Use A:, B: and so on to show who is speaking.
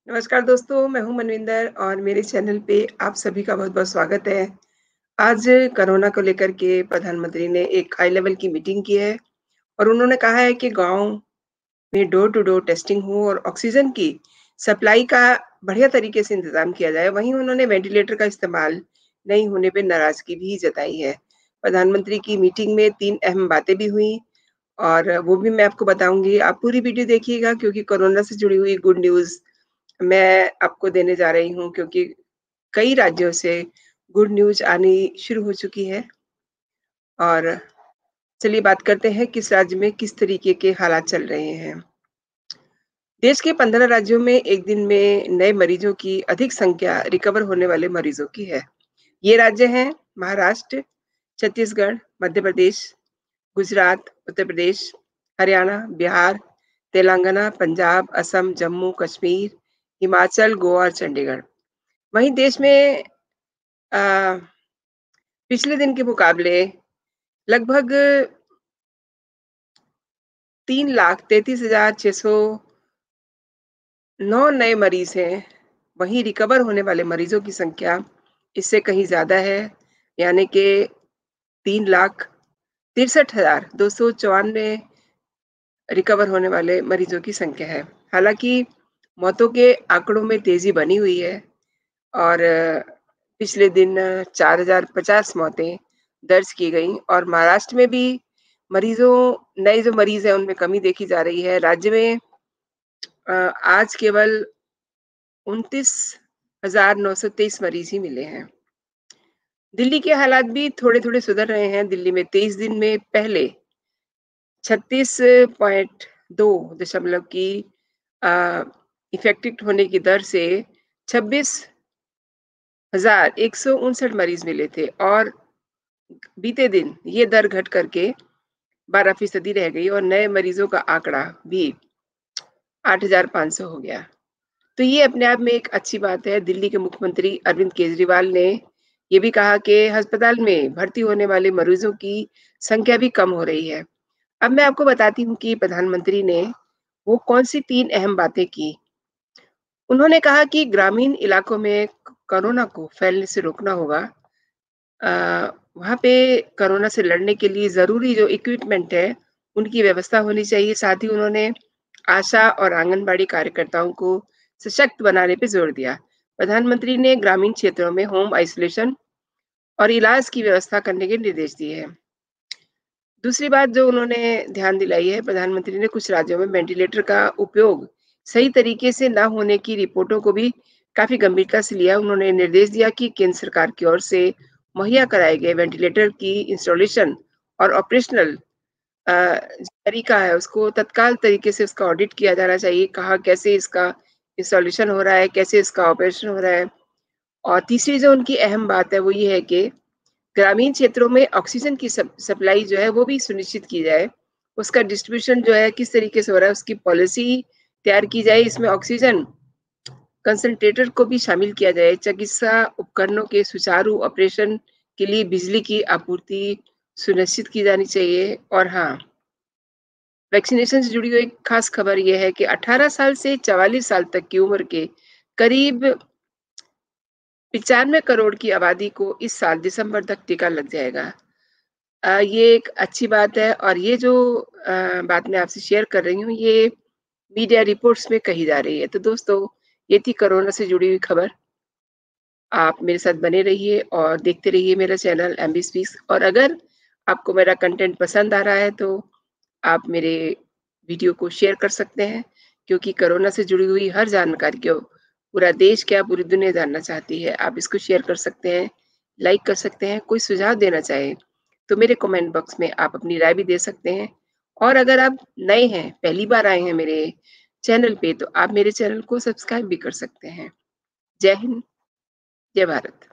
A: नमस्कार दोस्तों, मैं हूँ मनविंदर और मेरे चैनल पे आप सभी का बहुत-बहुत स्वागत है। आज कोरोना को लेकर के प्रधानमंत्री ने एक हाई लेवल की मीटिंग की है और उन्होंने कहा है कि गाँव में डोर टू डोर टेस्टिंग हो और ऑक्सीजन की सप्लाई का बढ़िया तरीके से इंतज़ाम किया जाए। वहीं उन्होंने वेंटिलेटर का इस्तेमाल नहीं होने पे नाराज़गी भी जताई है। प्रधानमंत्री की मीटिंग में 3 अहम बातें भी हुई और वो भी मैं आपको बताऊँगी। आप पूरी वीडियो देखिएगा क्योंकि कोरोना से जुड़ी हुई गुड न्यूज़ मैं आपको देने जा रही हूँ क्योंकि कई राज्यों से गुड न्यूज़ आनी शुरू हो चुकी है और चलिए बात करते हैं किस राज्य में किस तरीके के हालात चल रहे हैं। देश के 15 राज्यों में एक दिन में नए मरीजों की अधिक संख्या रिकवर होने वाले मरीजों की है। ये राज्य हैं महाराष्ट्र, छत्तीसगढ़, मध्य प्रदेश, गुजरात, उत्तर प्रदेश, हरियाणा, बिहार, तेलंगाना, पंजाब, असम, जम्मू कश्मीर, हिमाचल, गोवा और चंडीगढ़। वहीं देश में अ, पिछले दिन के मुकाबले लगभग 3,33,609 नए मरीज हैं। वहीं रिकवर होने वाले मरीजों की संख्या इससे कहीं ज़्यादा है, यानी कि 3,63,294 रिकवर होने वाले मरीजों की संख्या है। हालाँकि मौतों के आंकड़ों में तेज़ी बनी हुई है और पिछले दिन 4,050 मौतें दर्ज की गईं और महाराष्ट्र में भी नए जो मरीज़ हैं, उनमें कमी देखी जा रही है। राज्य में आज केवल 29,923 मरीज़ ही मिले हैं। दिल्ली के हालात भी थोड़े-थोड़े सुधर रहे हैं। दिल्ली में 23 दिन में पहले 36.2 दशमलव की अ, इफेक्टिव होने की दर से 26,159 मरीज़ मिले थे और बीते दिन ये दर घट करके 12% रह गई और नए मरीजों का आंकड़ा भी 8,500 हो गया। तो ये अपने आप में एक अच्छी बात है। दिल्ली के मुख्यमंत्री अरविंद केजरीवाल ने ये भी कहा कि अस्पताल में भर्ती होने वाले मरीजों की संख्या भी कम हो रही है। अब मैं आपको बताती हूँ कि प्रधानमंत्री ने वो कौन-सी 3 अहम बातें की। उन्होंने कहा कि ग्रामीण इलाकों में कोरोना को फैलने से रोकना होगा। अ, वहाँ पे कोरोना से लड़ने के लिए ज़रूरी जो इक्विपमेंट है, उनकी व्यवस्था होनी चाहिए। साथ ही उन्होंने आशा और आंगनबाड़ी कार्यकर्ताओं को सशक्त बनाने पे ज़ोर दिया। प्रधानमंत्री ने ग्रामीण क्षेत्रों में होम आइसोलेशन और इलाज की व्यवस्था करने के निर्देश दिए हैं। दूसरी बात जो उन्होंने ध्यान दिलाई है, प्रधानमंत्री ने कुछ राज्यों में वेंटिलेटर का उपयोग सही तरीके से ना होने की रिपोर्टों को भी काफ़ी गंभीरता से लिया। उन्होंने निर्देश दिया कि केंद्र सरकार की ओर से मुहैया कराए गए वेंटिलेटर की इंस्टॉलेशन और ऑपरेशनल तरीका है, उसको तत्काल तरीके से उसका ऑडिट किया जाना चाहिए। कहाँ कैसे इसका इंस्टॉलेशन हो रहा है, कैसे इसका ऑपरेशन हो रहा है। और तीसरी जो उनकी अहम बात है, वो ये है कि ग्रामीण क्षेत्रों में ऑक्सीजन की सप्लाई जो है वो भी सुनिश्चित की जाए। उसका डिस्ट्रीब्यूशन जो है किस तरीके से हो रहा है उसकी पॉलिसी तैयार की जाए। इसमें ऑक्सीजन कंसंट्रेटर को भी शामिल किया जाए। चिकित्सा उपकरणों के सुचारू ऑपरेशन के लिए बिजली की आपूर्ति सुनिश्चित की जानी चाहिए। और हाँ, वैक्सीनेशन से जुड़ी हुई एक खास खबर ये है कि 18 साल से 44 साल तक की उम्र के करीब 95 करोड़ की आबादी को इस साल दिसंबर तक टीका लग जाएगा। ये एक अच्छी बात है और ये जो बात मैं आपसे शेयर कर रही हूँ, ये मीडिया रिपोर्ट्स में कही जा रही है। तो दोस्तों, ये थी कोरोना से जुड़ी हुई खबर। आप मेरे साथ बने रहिए और देखते रहिए मेरा चैनल एमबी स्पीक्स। और अगर आपको मेरा कंटेंट पसंद आ रहा है, तो आप मेरे वीडियो को शेयर कर सकते हैं, क्योंकि कोरोना से जुड़ी हुई हर जानकारी को पूरा देश क्या, पूरी दुनिया जानना चाहती है। आप इसको शेयर कर सकते हैं, लाइक कर सकते हैं। कोई सुझाव देना चाहें, तो मेरे कमेंट बॉक्स में आप अपनी राय भी दे सकते हैं। और अगर आप नए हैं, पहली बार आए हैं मेरे चैनल पे, तो आप मेरे चैनल को सब्सक्राइब भी कर सकते हैं। जय हिंद, जय भारत।